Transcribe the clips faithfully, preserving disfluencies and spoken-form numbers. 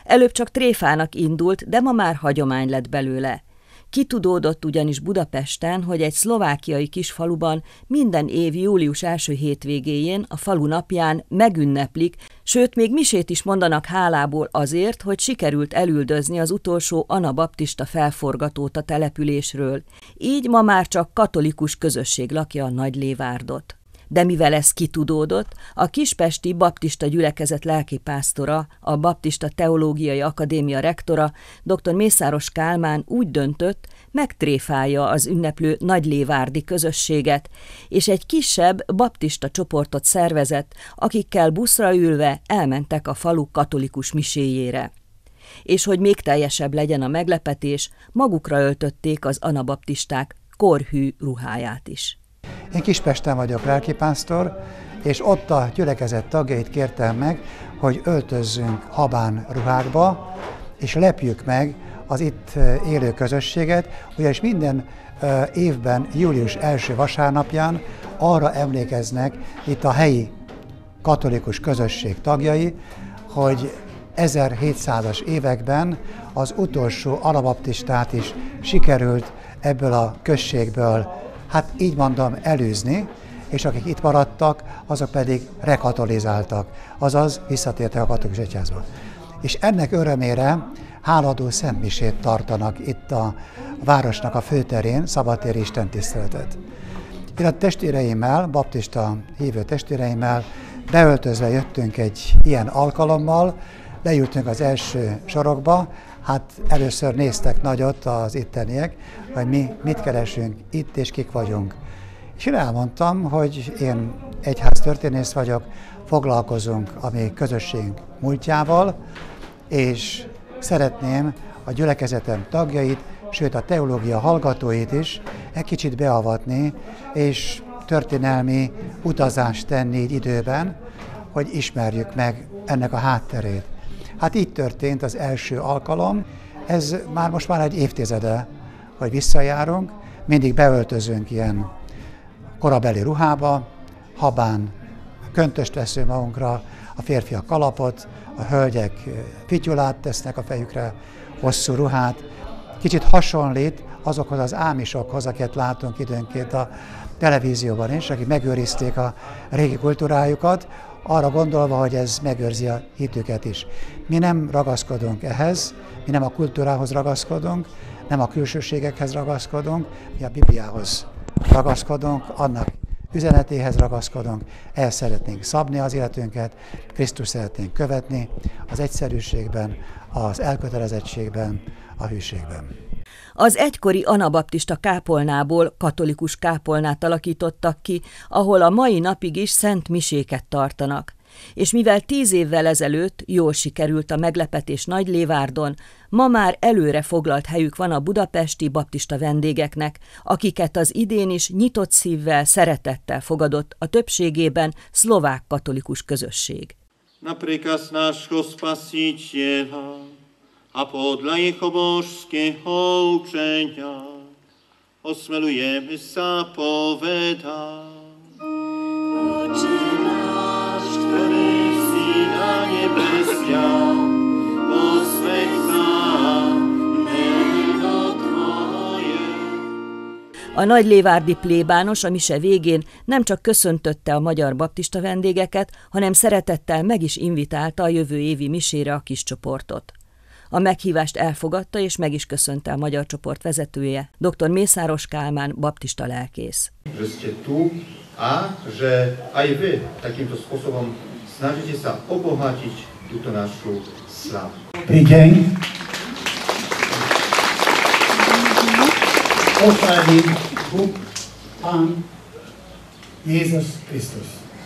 Előbb csak tréfának indult, de ma már hagyomány lett belőle. Kitudódott ugyanis Budapesten, hogy egy szlovákiai kisfaluban minden év július első hétvégéjén, a falu napján megünneplik, sőt még misét is mondanak hálából azért, hogy sikerült elüldözni az utolsó anabaptista felforgatót a településről. Így ma már csak katolikus közösség lakja a Nagylévárdot. De mivel ez kitudódott, a kispesti baptista gyülekezet lelkipásztora, a Baptista Teológiai Akadémia rektora, dr. Mészáros Kálmán úgy döntött, megtréfálja az ünneplő nagylévárdi közösséget, és egy kisebb baptista csoportot szervezett, akikkel buszra ülve elmentek a falu katolikus miséjére. És hogy még teljesebb legyen a meglepetés, magukra öltötték az anabaptisták korhű ruháját is. Én Kispesten vagyok lelkipásztor, és ott a gyülekezet tagjait kértem meg, hogy öltözzünk habán ruhákba, és lepjük meg az itt élő közösséget, ugyanis minden évben július első vasárnapján arra emlékeznek itt a helyi katolikus közösség tagjai, hogy ezerhétszázas években az utolsó anabaptistát is sikerült ebből a községből, hát így mondom, elűzni, és akik itt maradtak, azok pedig rekatolizáltak, azaz visszatértek a katolikus egyházba. És ennek örömére hálaadó szentmisét tartanak itt a városnak a főterén, szabadtéri istentiszteletet. Én a testvéreimmel, baptista hívő testvéreimmel beöltözve jöttünk egy ilyen alkalommal, leültünk az első sorokba, hát először néztek nagyot az itteniek, hogy mi mit keresünk itt és kik vagyunk. És én elmondtam, hogy én egyháztörténész vagyok, foglalkozunk a mi közösségünk múltjával, és szeretném a gyülekezetem tagjait, sőt a teológia hallgatóit is egy kicsit beavatni, és történelmi utazást tenni így időben, hogy ismerjük meg ennek a hátterét. Hát így történt az első alkalom, ez már most már egy évtizede, hogy visszajárunk, mindig beöltözünk ilyen korabeli ruhába, habán köntöst veszünk magunkra, a férfiak kalapot, a hölgyek fityulát tesznek a fejükre, hosszú ruhát. Kicsit hasonlít azokhoz az ámisokhoz, akiket látunk időnként a televízióban is, akik megőrizték a régi kultúrájukat, arra gondolva, hogy ez megőrzi a hitüket is. Mi nem ragaszkodunk ehhez, mi nem a kultúrához ragaszkodunk, nem a külsőségekhez ragaszkodunk, mi a Bibliához ragaszkodunk, annak üzenetéhez ragaszkodunk, el szeretnénk szabni az életünket, Krisztus szeretnénk követni az egyszerűségben, az elkötelezettségben, a hűségben. Az egykori anabaptista kápolnából katolikus kápolnát alakítottak ki, ahol a mai napig is szent miséket tartanak. És mivel tíz évvel ezelőtt jól sikerült a meglepetés Nagylévárdon, ma már előre foglalt helyük van a budapesti baptista vendégeknek, akiket az idén is nyitott szívvel, szeretettel fogadott a többségében szlovák katolikus közösség. Na príkaz nášho Spasiteľa a podľa jeho božského učenia osmelujeme sa povedať. Oče náš, ktorý si na nebesiach, posväť sa meno Tvoje. A nagylévárdi plébános a mise végén nem csak köszöntötte a magyar baptista vendégeket, hanem szeretettel meg is invitálta a jövő évi misére a kis csoportot. A meghívást elfogadta és meg is köszönte a magyar csoport vezetője, dr. Mészáros Kálmán baptista lelkész. Že ste tu a že aj vy takýmto spôsobom snažíte sa obohatiť túto našu slavu. Dobrý deň. Pochváli Bůh, Pán Jézus Krisztus.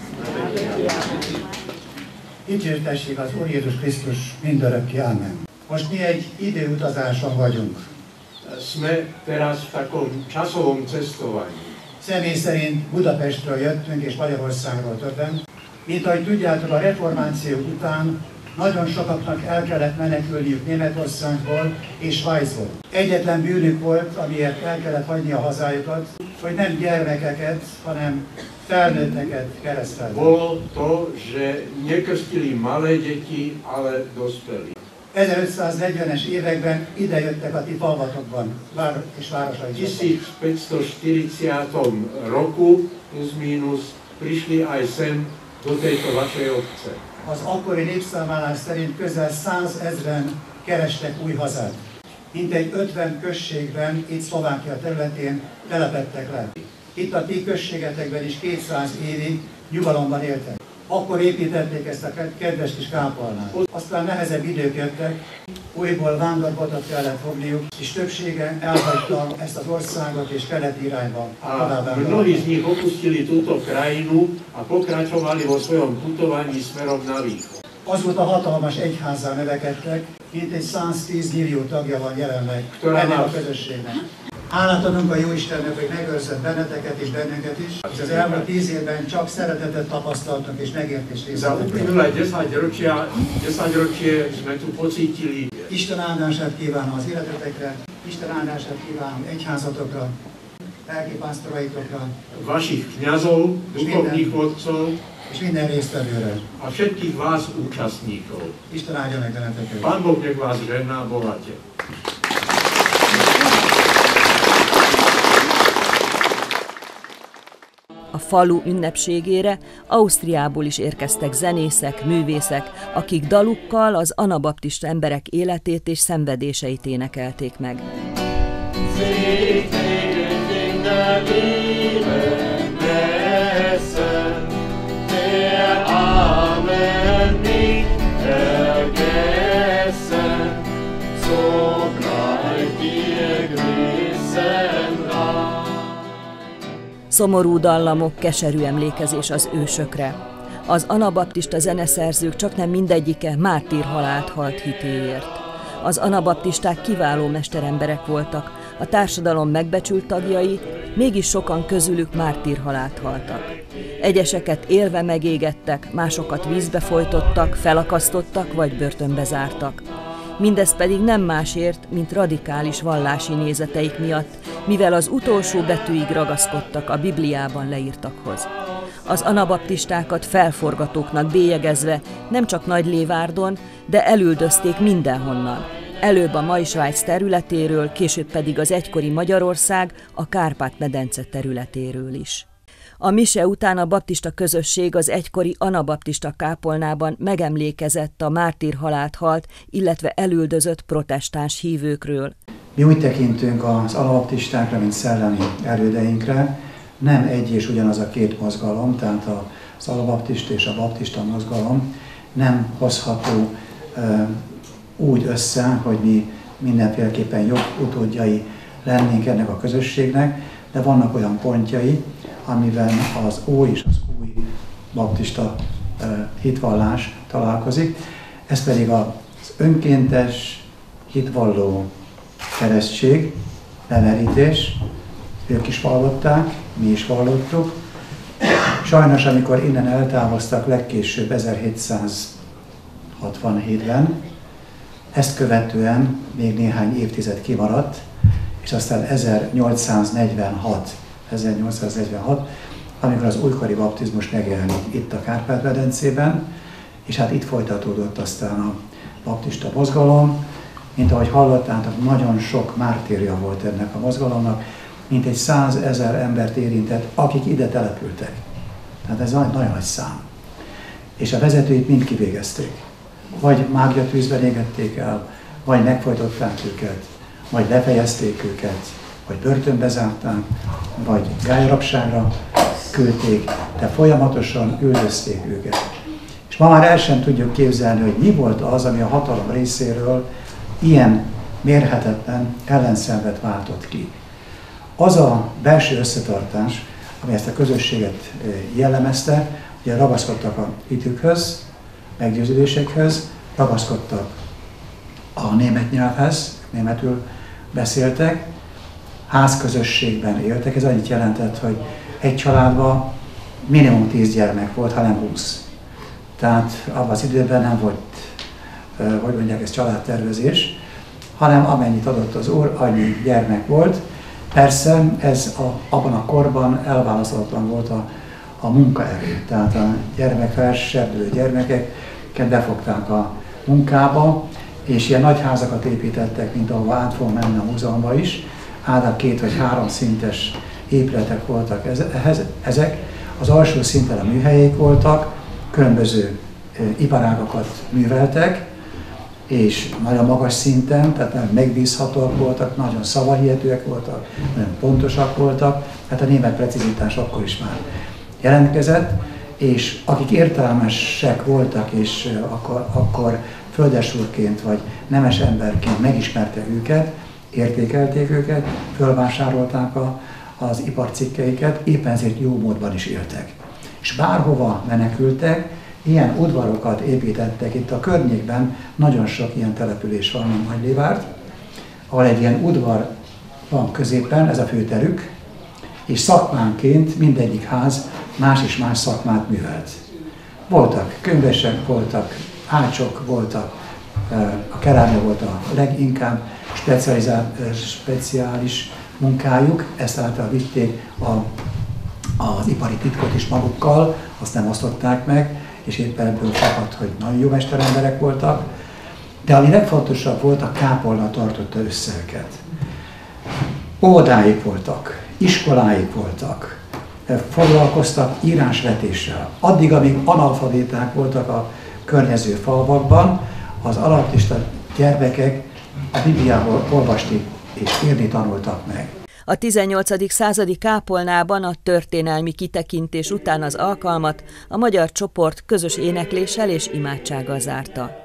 Dicsértessék az Úr Jézus Krisztus mindörökké. Amen. Most mi egy időutazáson vagyunk. Sme teraz v takom časovom cestovaní. Személy szerint Budapestről jöttünk és Magyarországról többen. Mint ahogy tudjátok, a reformáció után nagyon sokaknak el kellett menekülniük Németországból és Svájcból. Egyetlen bűnük volt, amiért el kellett hagyni a hazájukat, hogy nem gyermekeket, hanem felnőtteket kereszteltek. Bolo to, že nekrstili malé deti, ale dospelí. ezerötszáznegyvenes években idejöttek a ti falvatokban, vár és városaitokban. tisícpäťstoštyridsiatom roku plus minus prišli aj sem do tejto vašej obce. Az akkori népszámlálás szerint közel százezren kerestek új hazát. Mintegy ötven községben, itt Szlovákia területén telepedtek le. Itt a ti községetekben is kétszáz évig nyugalomban éltek. Akkor építették ezt a kedves kis kápolnát. Aztán nehezebb idők jöttek, újból vándorbotot kellett fogniuk, és többsége elhagyta ezt az országot és keleti irányba. A mnohí z nich opustili túto krajinu a pokračovali vo svojom putovaní smerom na východ. Azóta hatalmas egyházzal növekedtek, mintegy száztíz millió tagja van jelenleg ennek a közösségnek. Hálát adunk a Jóistennek, hogy megőrzött benneteket és bennünket is, és az elmúlt tíz évben csak szeretetet tapasztaltunk és megértést Za uplynulé desaťročie sme tu pocítili. Isten áldását kívánom az életetekre, Isten áldását kívánom egyházatokra, lelkipásztoraitokra, Vašich kňazov, duchovných vodcov és minden résztvevőre. a všetkých vás účastníkov. Isten áldja meg benneteket. Pán Boh nech vás žehná bohate. A falu ünnepségére Ausztriából is érkeztek zenészek, művészek, akik dalukkal az anabaptista emberek életét és szenvedéseit énekelték meg. Szomorú dallamok, keserű emlékezés az ősökre. Az anabaptista zeneszerzők csaknem mindegyike mártírhalált halt hitéért. Az anabaptisták kiváló mesteremberek voltak, a társadalom megbecsült tagjai, mégis sokan közülük mártírhalált haltak. Egyeseket élve megégettek, másokat vízbe folytottak, felakasztottak vagy börtönbe zártak. Mindez pedig nem másért, mint radikális vallási nézeteik miatt, mivel az utolsó betűig ragaszkodtak a Bibliában leírtakhoz. Az anabaptistákat felforgatóknak bélyegezve nem csak Nagy-Lévárdon, de elüldözték mindenhonnan. Előbb a mai Svájc területéről, később pedig az egykori Magyarország, a Kárpát-medence területéről is. A mise után a baptista közösség az egykori anabaptista kápolnában megemlékezett a mártírhalált halt, illetve elüldözött protestáns hívőkről. Mi úgy tekintünk az anabaptistákra, mint szellemi elődeinkre, nem egy és ugyanaz a két mozgalom, tehát az anabaptista és a baptista mozgalom nem hozható e, úgy össze, hogy mi mindenféleképpen jobb utódjai lennénk ennek a közösségnek, de vannak olyan pontjai, amiben az új és az új baptista e, hitvallás találkozik. Ez pedig az önkéntes, hitvalló keresztség, lemerítés, ők is vallották, mi is vallottuk. Sajnos, amikor innen eltávoztak legkésőbb ezerhétszázhatvanhétben, ezt követően még néhány évtized kimaradt, és aztán ezernyolcszáznegyvenhat, amikor az újkori baptizmus megjelenik itt a Kárpát-medencében, és hát itt folytatódott aztán a baptista mozgalom. Mint ahogy hallottátok, nagyon sok mártírja volt ennek a mozgalomnak, mintegy százezer embert érintett, akik ide települtek. Tehát ez nagyon nagy szám. És a vezetőit mind kivégezték. Vagy mágiatűzben égették el, vagy megfojtották őket, vagy lefejezték őket, vagy börtönbe zárták, vagy gályrapságra küldték, de folyamatosan üldözték őket. És ma már el sem tudjuk képzelni, hogy mi volt az, ami a hatalom részéről ilyen mérhetetlen ellenszenvet váltott ki. Az a belső összetartás, ami ezt a közösséget jellemezte, ugye ragaszkodtak a hitükhöz, meggyőződésekhez, ragaszkodtak a német nyelvhez, németül beszéltek, házközösségben éltek. Ez annyit jelentett, hogy egy családban minimum tíz gyermek volt, hanem húsz. Tehát abban az időben nem volt, hogy mondják, ez családtervezés, hanem amennyit adott az Úr, annyi gyermek volt. Persze ez a, abban a korban elválaszthatatlan volt a, a munkaerő, tehát a gyermekfelsebdülő gyermekeket befogták a munkába, és ilyen nagy házakat építettek, mint ahova át fog menni a múzeumba is. Átlag két vagy három szintes épületek voltak ezek. Az alsó szinten a műhelyek voltak, különböző iparágakat műveltek, és nagyon magas szinten, tehát nagyon megbízhatóak voltak, nagyon szavahihetőek voltak, nagyon pontosak voltak, hát a német precizitás akkor is már jelentkezett, és akik értelmesek voltak, és akkor, akkor földesúrként vagy nemes emberként megismerte őket, értékelték őket, fölvásárolták a, az iparcikkeiket, éppen ezért jó módban is éltek. És bárhova menekültek, ilyen udvarokat építettek. Itt a környékben nagyon sok ilyen település van, mint Nagylévárt, ahol egy ilyen udvar van középen, ez a főterük, és szakmánként mindegyik ház más és más szakmát művelt. Voltak könyvesek, voltak ácsok, voltak, a kerámia volt a leginkább speciális munkájuk, ezt által vitték a, az ipari titkot is magukkal, azt nem osztották meg, és éppen ebből fakadt, hogy nagyon jó mesteremberek voltak, de ami legfontosabb volt, a kápolna tartotta össze őket. Óvodáik voltak, iskoláik voltak, foglalkoztak írásvetéssel. Addig, amíg analfabéták voltak a környező falvakban, az alapista gyermekek a Bibliából olvasni és írni tanultak meg. A tizennyolcadik századi kápolnában a történelmi kitekintés után az alkalmat a magyar csoport közös énekléssel és imádsággal zárta.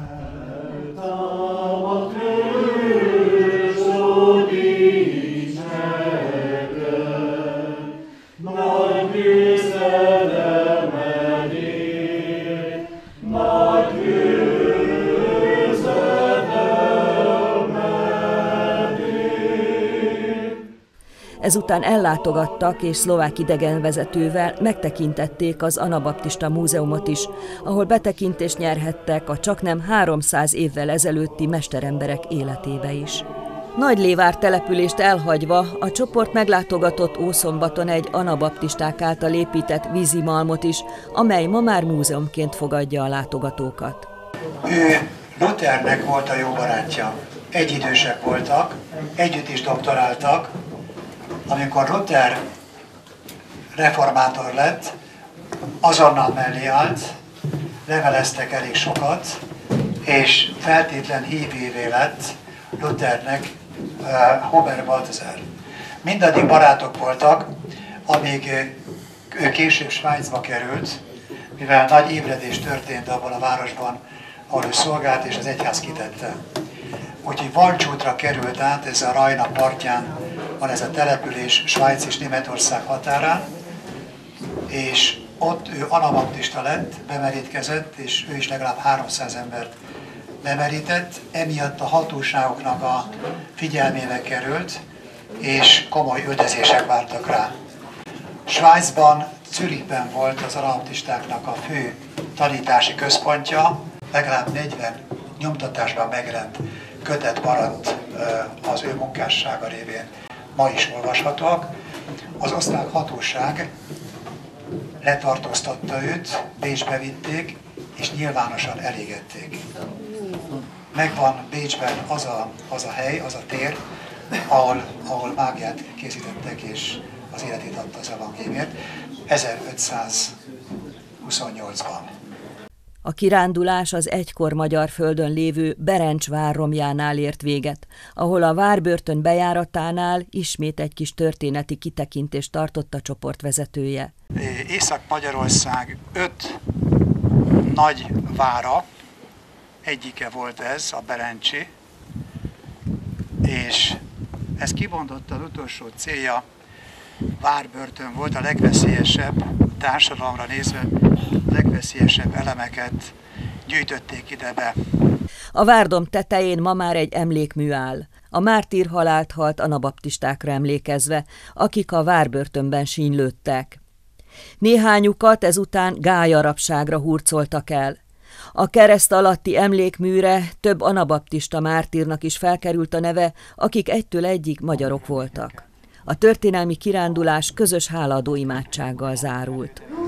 Ezután ellátogattak és szlovák idegenvezetővel megtekintették az Anabaptista Múzeumot is, ahol betekintést nyerhettek a csaknem háromszáz évvel ezelőtti mesteremberek életébe is. Nagylévár települést elhagyva a csoport meglátogatott Ószombaton egy anabaptisták által épített vízimalmot is, amely ma már múzeumként fogadja a látogatókat. Ő Luthernek volt a jó barátja. Egyidősek voltak, együtt is doktoráltak. Amikor Luther reformátor lett, azonnal mellé állt, leveleztek elég sokat, és feltétlen hívévé lett Luthernek uh, Huber Balthasar. Mindaddig barátok voltak, amíg ő később Svájcba került, mivel nagy ébredés történt abban a városban, ahol ő szolgált, és az egyház kitette. Úgyhogy Valcsútra került át, ez a Rajna partján van ez a település Svájc és Németország határán, és ott ő anabaptista lett, bemerítkezett, és ő is legalább háromszáz embert bemerített, emiatt a hatóságoknak a figyelmébe került, és komoly üldözések vártak rá. Svájcban, Zürichben volt az anabaptistáknak a fő tanítási központja, legalább negyven nyomtatásban megjelent kötet maradt az ő munkássága révén, ma is olvashatóak. Az osztrák hatóság letartóztatta őt, Bécsbe vitték, és nyilvánosan elégették. Megvan Bécsben az a, az a hely, az a tér, ahol, ahol mágiát készítettek, és az életét adta az evangéliumért, ezerötszázhuszonnyolcban. A kirándulás az egykor magyar földön lévő Berencs vár romjánál ért véget, ahol a várbörtön bejáratánál ismét egy kis történeti kitekintést tartott a csoport vezetője. Észak-Magyarország öt nagy vára, egyike volt ez, a Berencsi, és ez kimondott az utolsó célja, várbörtön volt, a legveszélyesebb, társadalomra nézve a legveszélyesebb elemeket gyűjtötték ide be. A várdom tetején ma már egy emlékmű áll, a mártír halált halt anabaptistákra emlékezve, akik a várbörtönben sínylődtek. Néhányukat ezután gályarabságra hurcoltak el. A kereszt alatti emlékműre több anabaptista mártírnak is felkerült a neve, akik egytől egyig magyarok voltak. A történelmi kirándulás közös hálaadó imádsággal zárult.